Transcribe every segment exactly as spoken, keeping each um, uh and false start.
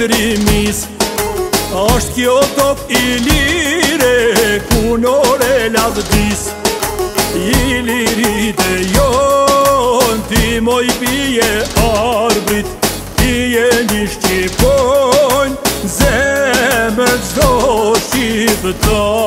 trimis. Ashtë kjo top i lire, kunore lavdis. I lirit e jon, ti moj bije arbrit. Ti e një Shqipon, zemër gjdo shqiptarit.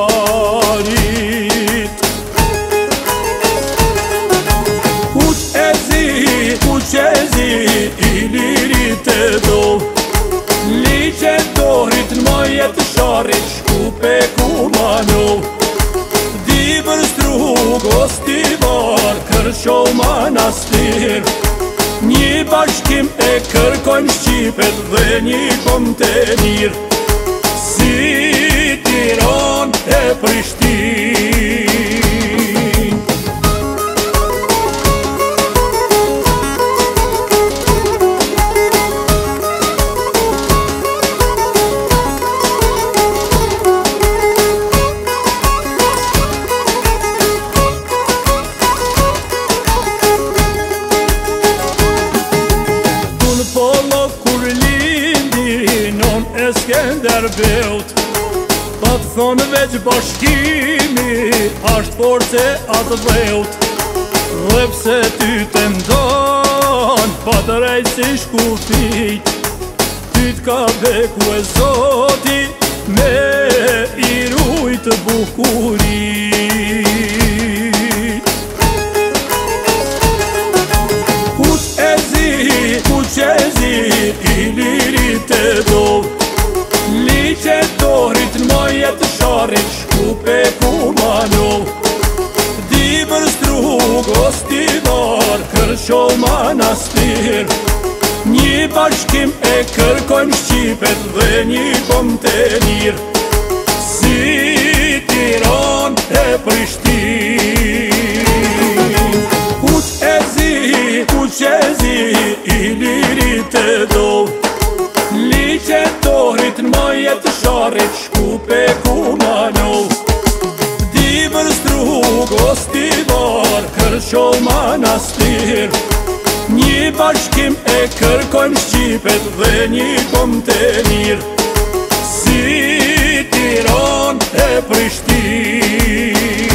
Kuq e zi, kuq e zi, i lirit e do. Liqe dorit në majet sharit, shkupe ku mano. Divër strug o stivar, kërqo manastir. Një bashkim e kërkojnë Shqipet dhe një kontenir. Si Tiran e Prishtin. Eskender Beut, pa të thonë veç bashkimi, ashtë force atë veut. Dhe pse ty të ndonë, pa të rejtë si shkufit, ty t'ka beku e Zoti, me i rujtë bukurit. Kuq e zi, kuq e zi, i lirit e do. Liqe dorit në majet sharit, shkupe ku mano. Divër strug o stivar, kërqo manastir. Një bashkim e kërkojnë Shqipet dhe një kontenir. Si Tiran e Prishtin. Kuq e zi, kuq e zi, i lirit e do. Liqe dorit në majet sharit, shkupe ku mano. Divër strug o stivar, kërqo manastir. Një bashkim e kërkojnë Shqipet dhe një kontenir. Si Tiran e Prishtin.